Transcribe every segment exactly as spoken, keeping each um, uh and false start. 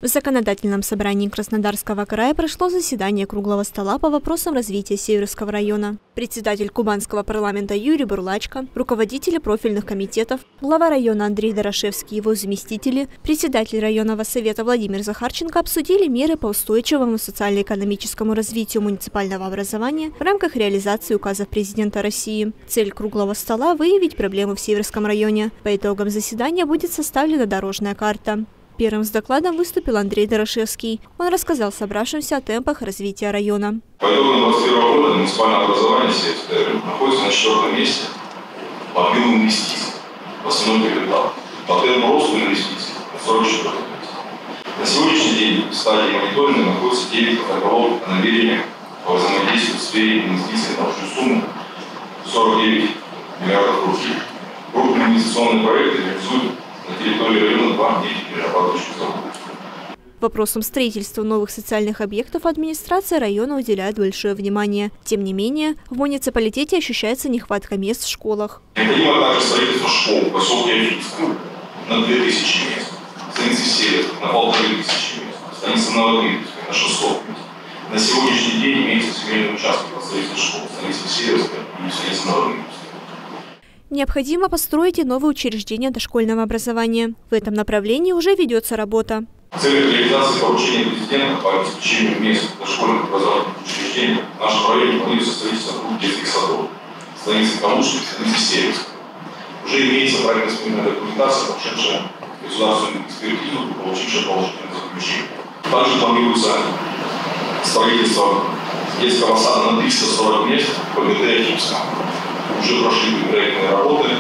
законодательном собрании Краснодарского края прошло заседание круглого стола по вопросам развития Северского района. Председатель Кубанского парламента Юрий Бурлачко, руководители профильных комитетов, глава района Андрей Дорошевский и его заместители, председатель районного совета Владимир Захарченко обсудили меры по устойчивому социально-экономическому развитию муниципального образования в рамках реализации указов президента России. Цель круглого стола – выявить проблемы в Северском районе. По итогам заседания будет составлена дорожная карта. Первым с докладом выступил Андрей Дорошевский. Он рассказал собравшимся о темпах развития района. По итогам двадцать первого года муниципальное образование Северского района находится на четвертом месте по объему инвестиций в основной капитал. По темпу роста инвестиций на сорок четвёртом месте. На сегодняшний день в стадии мониторинга находится девять протоколов о намерениях по взаимодействию в сфере инвестиций на общую сумму сорок девять миллиардов рублей. Крупные инвестиционные проекты реализуют на территории района два нефтеперерабатывающих завода. Вопросам строительства новых социальных объектов администрация района уделяет большое внимание. Тем не менее, в муниципалитете ощущается нехватка мест в школах. Необходимо также строительство школ в поселке Афинском на две тысячи мест, в станице Северской на полторы тысячи мест, в станице Новодмитровской на шестьсот мест. На сегодняшний день имеется земельный участок на строительство школ в станице Северской и в станице Новодмитровской. Необходимо построить и новые учреждения дошкольного образования. В этом направлении уже ведется работа. В целях реализации поручения президента по обеспечению мест дошкольных образовательных учреждений в нашем районе планируется строительство двух детских садов в станице Калужской и в станице Северской. Уже имеется проектно-сметная документация, прошедшая государственную экспертизу и получившая положительное заключение. Также планируется строительство детского сада на триста сорок мест по ГТ Афинском. Уже прошли проектные работы,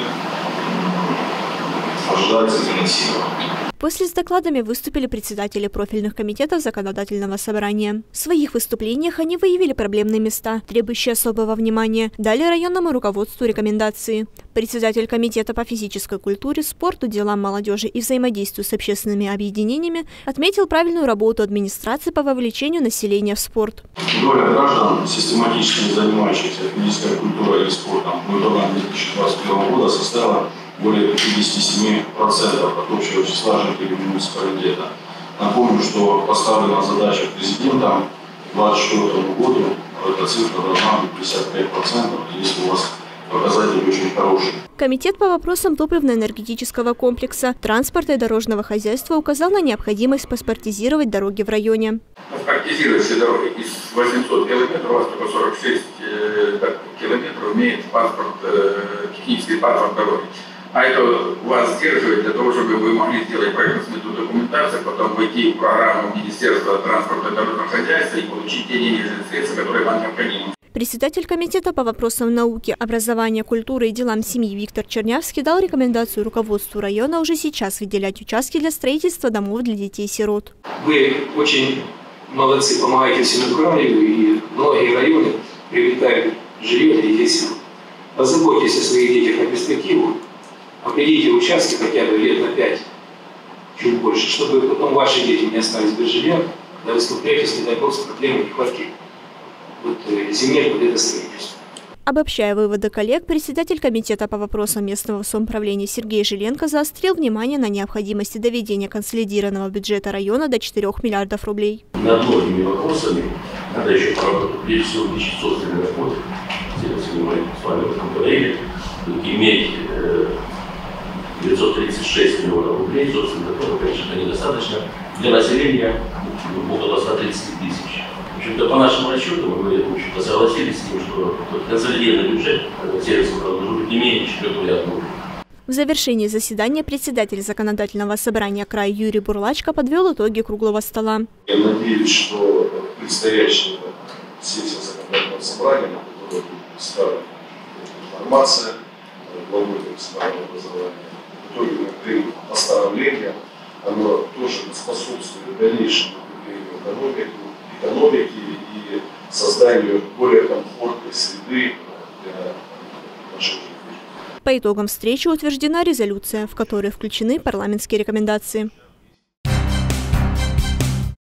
ожидается финансирование. После с докладами выступили председатели профильных комитетов законодательного собрания. В своих выступлениях они выявили проблемные места, требующие особого внимания, дали районному руководству рекомендации. Председатель комитета по физической культуре, спорту, делам молодежи и взаимодействию с общественными объединениями отметил правильную работу администрации по вовлечению населения в спорт. Доля граждан, систематически не занимающихся физической культурой или спортом, по итогам две тысячи двадцать первого года составила более пятидесяти семи процентов от общего числа жителей муниципалитета. Напомню, что поставлена задача президента к две тысячи двадцать четвёртому году, эта цифра должна быть пятьдесят пять процентов, если у вас показатели очень хорошие. Комитет по вопросам топливно-энергетического комплекса, транспорта и дорожного хозяйства указал на необходимость паспортизировать дороги в районе. Паспортизировать все дороги. Из восьмисот километров, у вас только сорок шесть километров имеет паспорт, технический паспорт дороги. А это вас сдерживает для того, чтобы вы могли сделать проектно-сметную документацию, потом войти в программу Министерства транспорта и дорожного хозяйства и получить те денежные средства, которые вам необходимы. Председатель комитета по вопросам науки, образования, культуры и делам семьи Виктор Чернявский дал рекомендацию руководству района уже сейчас выделять участки для строительства домов для детей-сирот. Вы очень молодцы, помогаете всему краю, и многие районы приобретают жилье для детей-сирот. Позаботьтесь о своих детях на перспективу. Определите участки хотя бы лет на пять, чуть больше, чтобы потом ваши дети не остались без жилья, когда вы столкнетесь, не дай бог, с проблемой нехватки вот, земель под это строительство. Обобщая выводы коллег, председатель комитета по вопросам местного самоуправления Сергей Жиленко заострил внимание на необходимости доведения консолидированного бюджета района до четырёх миллиардов рублей. Над многими вопросами надо еще поработать. Прежде всего, лишь собственной работы. Сегодня мы с вами об этом говорили. Иметь девятьсот тридцать шесть миллионов рублей, собственно, этого, конечно, недостаточно для населения около ста тридцати тысяч. В общем-то, по нашим расчетам, мы в общем-то согласились с тем, что консолидированный бюджет Северского должен быть не менее четырёх миллиардов рублей. В завершении заседания председатель законодательного собрания края Юрий Бурлачко подвел итоги круглого стола. Я надеюсь, что предстоящая сессия законодательного собрания, на которой будет представлена информация главой муниципального образования, в итоге мы примем постановление, оно тоже способствует дальнейшему укреплению экономики, экономики и созданию более комфортной среды для наших жителей. По итогам встречи утверждена резолюция, в которой включены парламентские рекомендации.